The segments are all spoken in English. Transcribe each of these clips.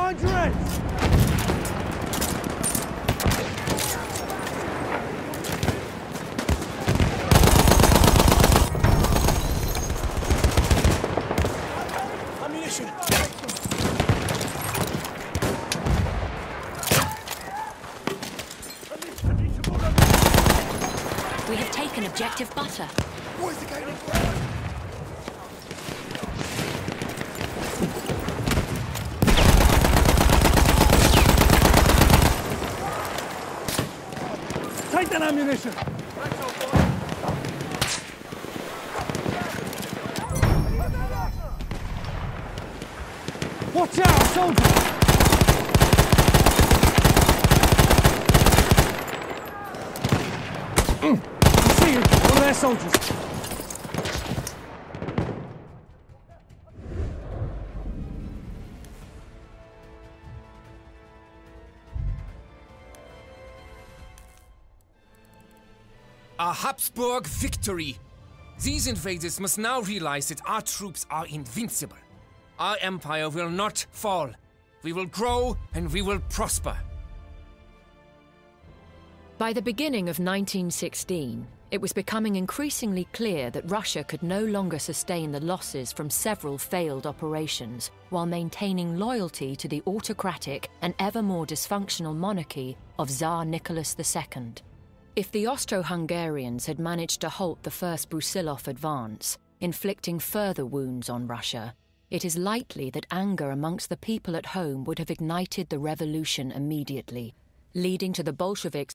Find your heads! Ammunition! We have taken objective butter. Boys are gaining ground! Take that ammunition! Watch out, soldiers! I see you, one of their soldiers. A Habsburg victory! These invaders must now realize that our troops are invincible. Our empire will not fall. We will grow and we will prosper. By the beginning of 1916, it was becoming increasingly clear that Russia could no longer sustain the losses from several failed operations while maintaining loyalty to the autocratic and ever more dysfunctional monarchy of Tsar Nicholas II. If the Austro-Hungarians had managed to halt the first Brusilov advance, inflicting further wounds on Russia, it is likely that anger amongst the people at home would have ignited the revolution immediately, leading to the Bolsheviks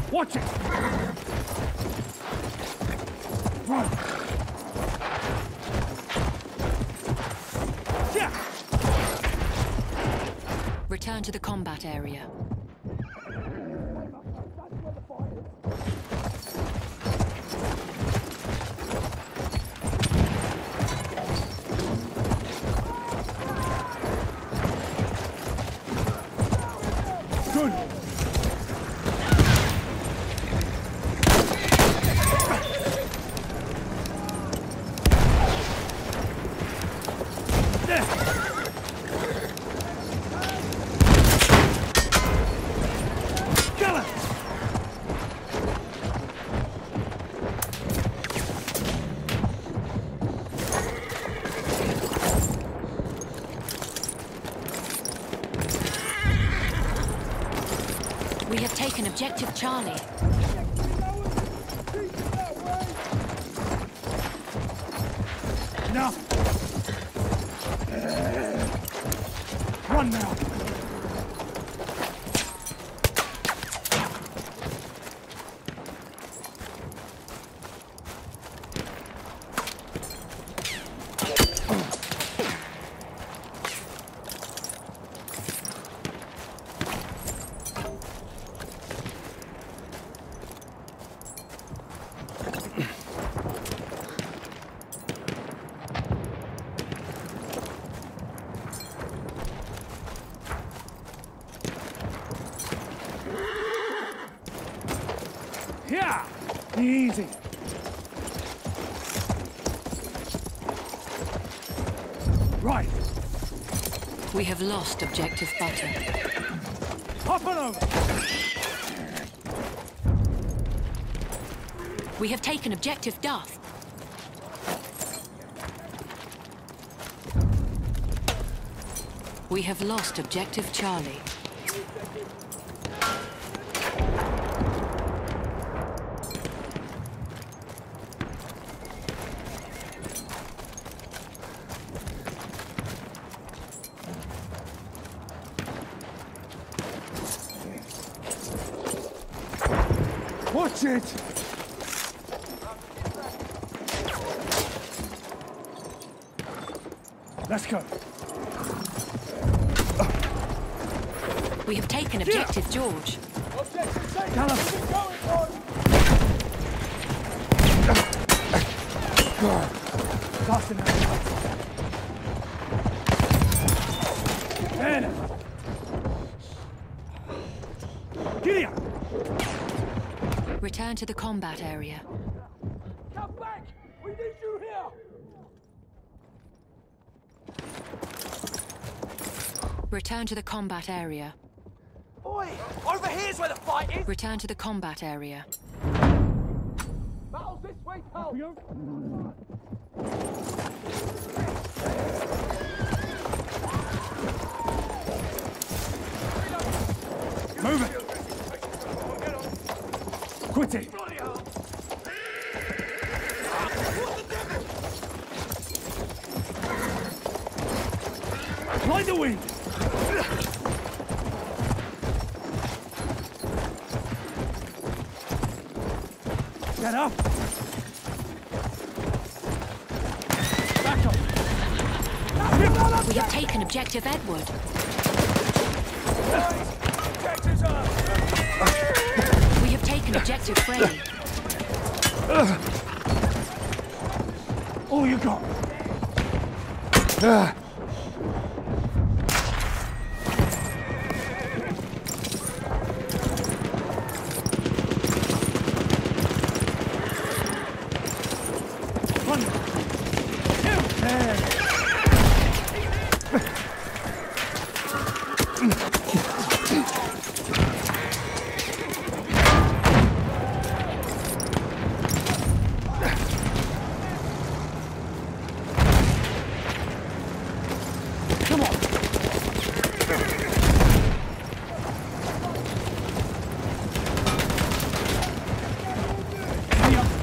Watch it! Run! Yeah! Return to the combat area. Good! We have taken objective Charlie. Now! Run now! Yeah! Easy. Right. We have lost objective Butter. Hop on over. We have taken objective Duff. We have lost objective Charlie. Watch it! Let's go. We have taken objective George. Callum! Faster now. Anna! Gideon! Return to the combat area. Come back! We need you here! Return to the combat area. Oi! Over here's where the fight is! Return to the combat area. Battle's this way, pal! Move it! Quit it! Blind the wind! Get up! Back up! We have taken objective Edward. We have taken objective Freddy. All you got! Run! Come on! Hurry up!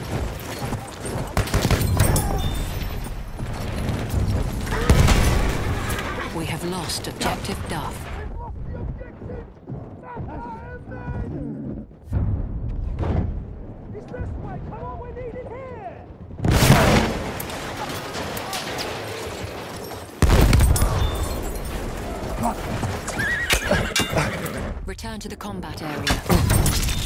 We have lost objective Duff. Come on, we're needed here! Return to the combat area.